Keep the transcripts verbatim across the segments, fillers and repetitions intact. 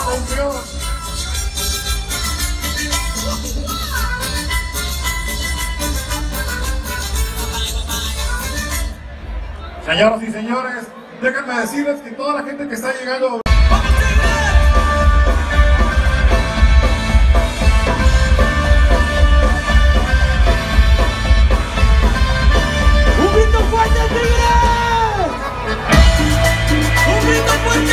Atención. Señoras y señores, déjenme decirles que toda la gente que está llegando... ¡Un grito fuerte, Tigres! ¡Un grito fuerte!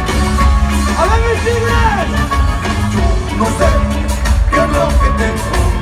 No sé qué es lo que tengo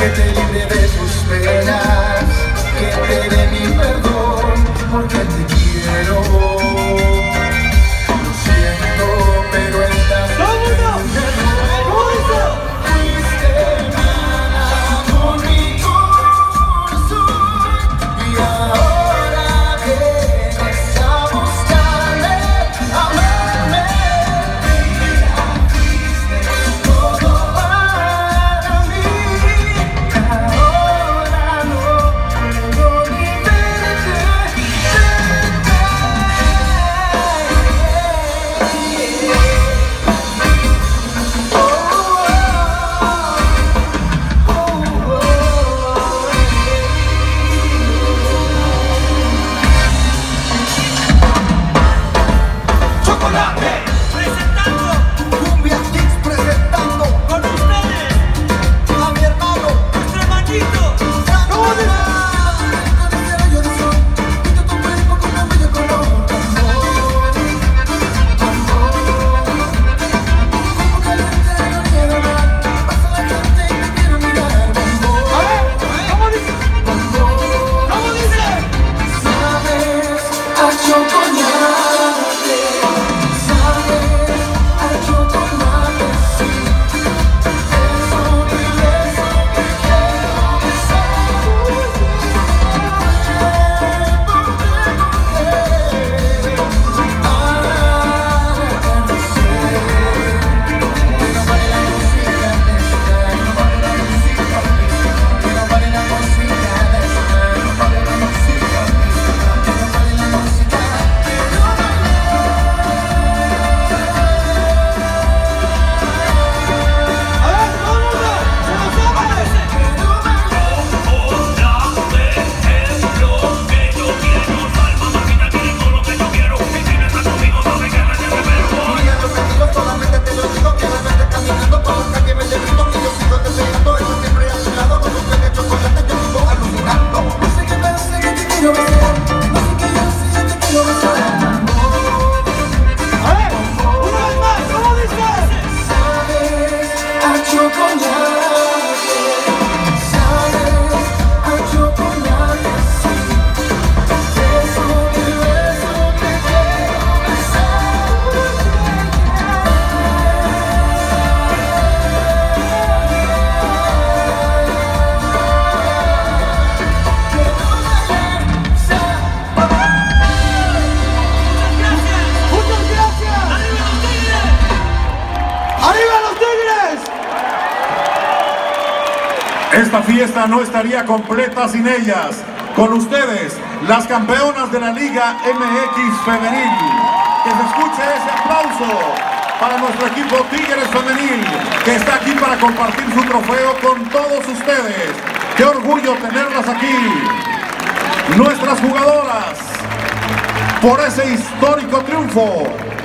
que te libre de tus penas, que te dé mi perdón, porque te quiero. Lo siento, pero estás en el error. Fuiste mala con mi corazón y ahora vienes a buscarme, a amarme. Fuiste todo para mí, ahora no puedo ni verte, Chocolate presentando Cumbia Kicks presentando con ustedes a mi hermano. nuestro hermanito. ¿Cómo dice? Con ese rayo de sol, pinto tu cuerpo con un bello color. Amor, como caliente la orilla del mar, pasa la gente y te quiero mirar. Amor, A ver, ¿cómo dice? amor, ¿Cómo dice? sabes a chocolate, sabes a chocolate, sí. Beso, mi beso, te quiero besar. A ver, todo el mundo, se lo sabe. Solamente te lo digo, quiero verte caminando por los calles, me derrito y yo sigo deseando estar siempre a tu lado. Con un de chocolate yo vivo alucinando. No sé qué pasa, que te quiero besar, no sé qué yo sé, yo te quiero besar. A ver, una vez más, ¿cómo dice? Sabes a chocolate, sabes a chocolate, sí. Beso, mi beso, te quiero besar. Muchas gracias. ¡Arriba los Tigres! Esta fiesta no estaría completa sin ellas. Con ustedes, las campeonas de la Liga M X Femenil. Que se escuche ese aplauso para nuestro equipo Tigres Femenil, que está aquí para compartir su trofeo con todos ustedes. ¡Qué orgullo tenerlas aquí! Nuestras jugadoras, por ese histórico triunfo.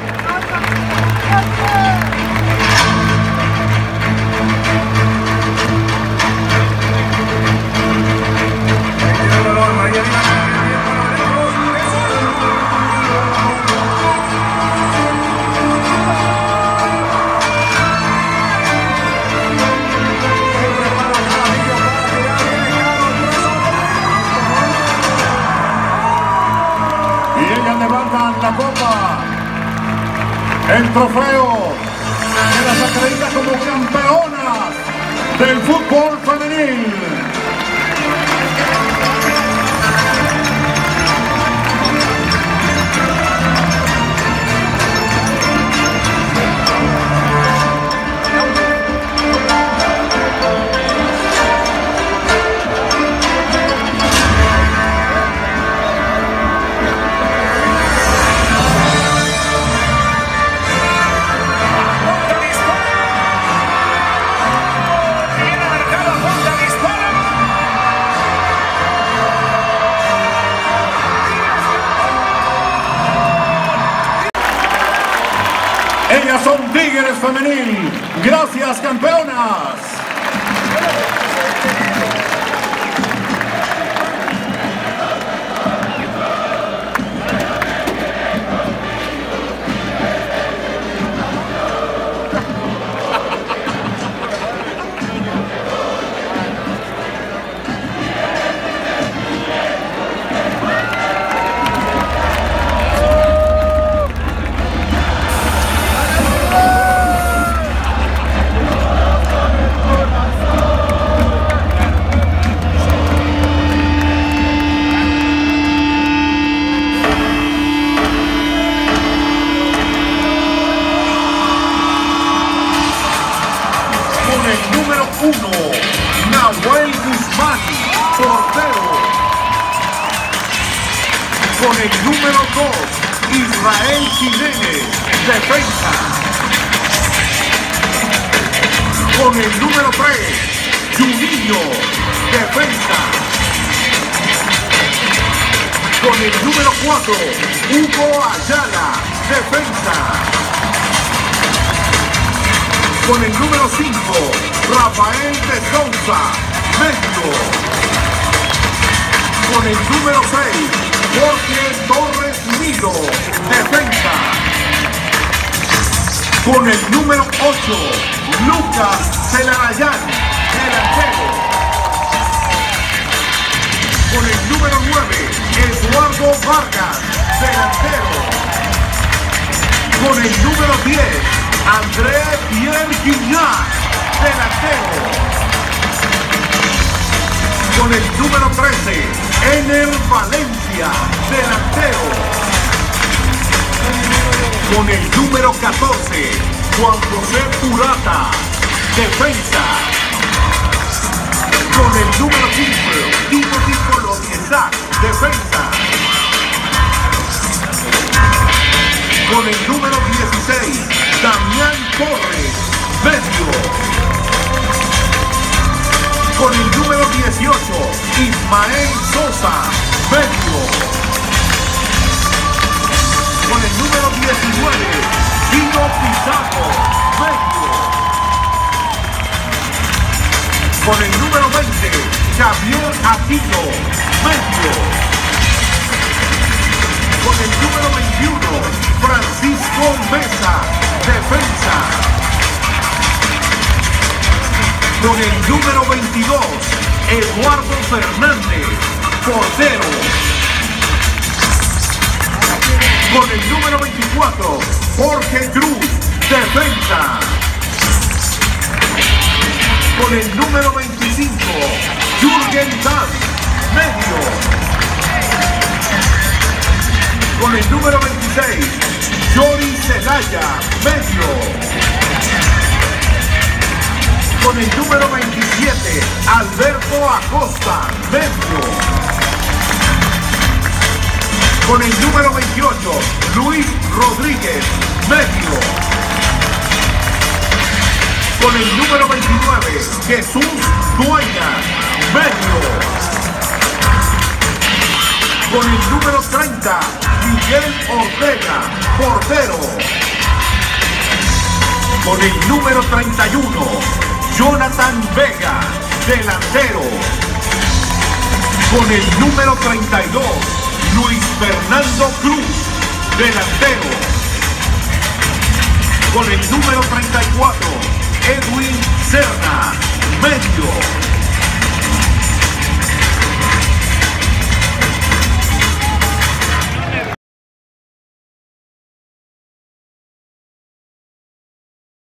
Y ellas levantan la copa, el trofeo que las acredita como campeonas del fútbol femenil. Ellas son Tigres Femenil. Gracias, campeonas. Con el número uno, Nahuel Guzmán, portero. Con el número dos, Israel Jiménez, defensa. Con el número tres, Juninho, defensa. Con el número cuatro, Hugo Ayala, defensa. Con el número cinco, Rafael de Souza, medio. Con el número seis, Jorge Torres Nido, defensa. Con el número ocho, Lucas Celarayán, delantero. Con el número nueve, Eduardo Vargas, delantero. Con el número diez, André Pierre Guignard, delantero. Con el número trece, Ener Valencia, delantero. Con el número catorce, Juan José Purata, defensa. Con el número quince, Timothy Colonizac, defensa. Con el número dieciséis, Damián Torres, medio. Con el número dieciocho, Ismael Sosa, medio. Con el número diecinueve, Guido Pizarro, medio. Con el número veinte, Javier Aquino, medio. Con el número veintiuno, Francisco Mesa, defensa. Con el número veintidós, Eduardo Fernández, portero. Con el número veinticuatro, Jorge Cruz, defensa. Con el número veinticinco, Jürgen Damm, medio. Con el número veintiséis, Jory Celaya, medio. Con el número veintisiete, Alberto Acosta, medio. Con el número veintiocho, Luis Rodríguez, medio. Con el número veintinueve, Jesús Dueñas, medio. Con el número treinta, Miguel Ortega, portero. Con el número treinta y uno, Jonathan Vega, delantero. Con el número treinta y dos, Luis Fernando Cruz, delantero. Con el número treinta y cuatro, Edwin Serna, medio.